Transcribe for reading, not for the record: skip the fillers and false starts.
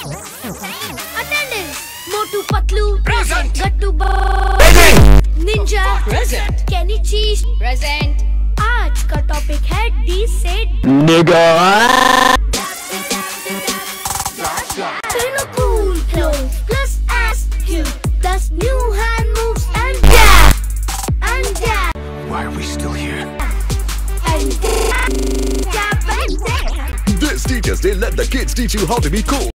Attendance. Motu Patlu. Present. Gattu Ninja. Present. Kenny Cheese. Present. आज का topic है D से cool clothes plus attitude plus new hand moves and dab. Why are we still here? And dab. This Teachers Day, let the kids teach you how to be cool.